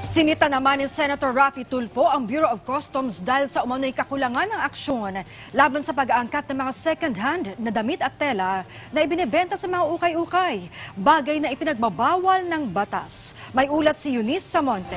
Sinita naman ni Senator Raffy Tulfo ang Bureau of Customs dahil sa umano'y kakulangan ng aksyon laban sa pag-aangkat ng mga second-hand na damit at tela na ibinebenta sa mga ukay-ukay, bagay na ipinagbabawal ng batas. May ulat si Eunice Samonte.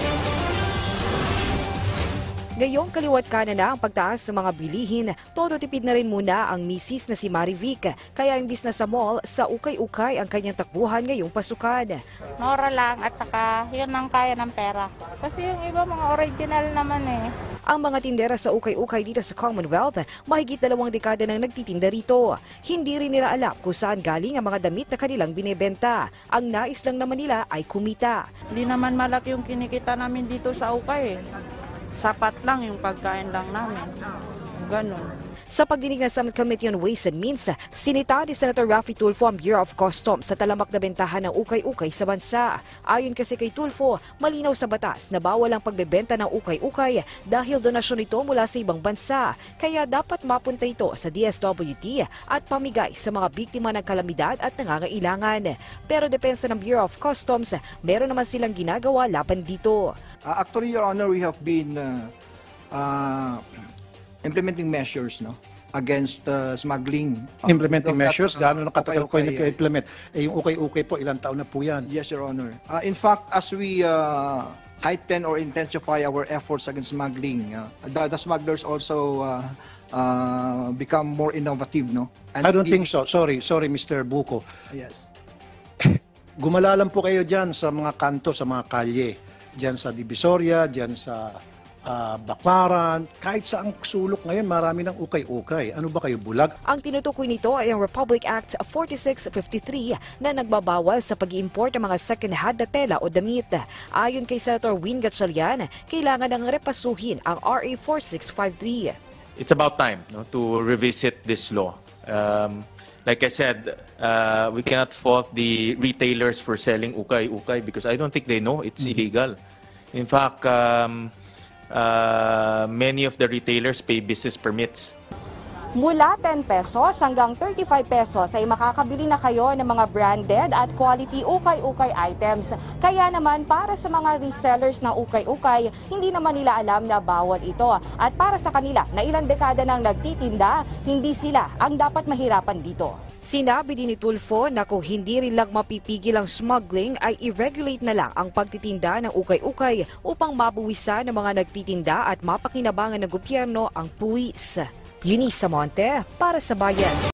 Ngayong kaliwat kanan na ang pagtaas ng mga bilihin, todo tipid na rin muna ang misis na si Marivic. Kaya imbis na sa mall, sa ukay-ukay ang kanyang takbuhan ngayong pasukan. Mura lang at saka yun ang kaya ng pera. Kasi yung iba mga original naman eh. Ang mga tindera sa ukay-ukay dito sa Commonwealth, mahigit 2 dekada nang nagtitinda rito. Hindi rin nila alam kung saan galing ang mga damit na kanilang binebenta. Ang nais lang naman nila ay kumita. Hindi naman malaki yung kinikita namin dito sa ukay. Sapat lang yung pagkain lang namin. Ganon. Sa pagdinig ng Senate Committee on Ways and Means, sinita ni Senator Raffy Tulfo ang Bureau of Customs sa talamak na bentahan ng ukay-ukay sa bansa. Ayon kasi kay Tulfo, malinaw sa batas na bawal ang pagbebenta ng ukay-ukay dahil donasyon ito mula sa ibang bansa. Kaya dapat mapunta ito sa DSWD at pamigay sa mga biktima ng kalamidad at nangangailangan. Pero depensa ng Bureau of Customs, meron naman silang ginagawa laban dito. Actually, Your Honor, we have been implementing measures against smuggling. Implementing measures? Gaano na katagal ko yung nag-implement? Yung ukay-ukay po, ilang taon na po yan? Yes, Your Honor. In fact, as we heighten or intensify our efforts against smuggling, the smugglers also become more innovative. And I don't think so. Sorry, Mr. Buko. Yes. Gumalalan po kayo dyan sa mga kanto, sa mga kalye. Dyan sa Divisoria, dyan sa Baclaran, kahit sa ang sulok ngayon, marami ng ukay-ukay. Ano ba kayo, bulag? Ang tinutukoy nito ay ang Republic Act 4653 na nagbabawal sa pag-i-import ng mga second-hand na tela o damit. Ayon kay Senator Win Gatchalian, kailangan nang repasuhin ang RA 4653. It's about time to revisit this law. Like I said, we cannot fault the retailers for selling ukay-ukay because I don't think they know it's illegal. In fact, many of the retailers pay business permits. Mula 10 pesos hanggang 35 pesos ay makakabili na kayo ng mga branded at quality ukay-ukay items. Kaya naman para sa mga resellers ng ukay-ukay, hindi naman nila alam na bawal ito. At para sa kanila na ilang dekada nang nagtitinda, hindi sila ang dapat mahirapan dito. Sinabi din ni Tulfo na kung hindi rin lang mapipigil ang smuggling ay i-regulate na lang ang pagtitinda ng ukay-ukay upang mabuwisan ng mga nagtitinda at mapakinabangan ng gobyerno ang puwis. Eunice Samonte para sa Bayan.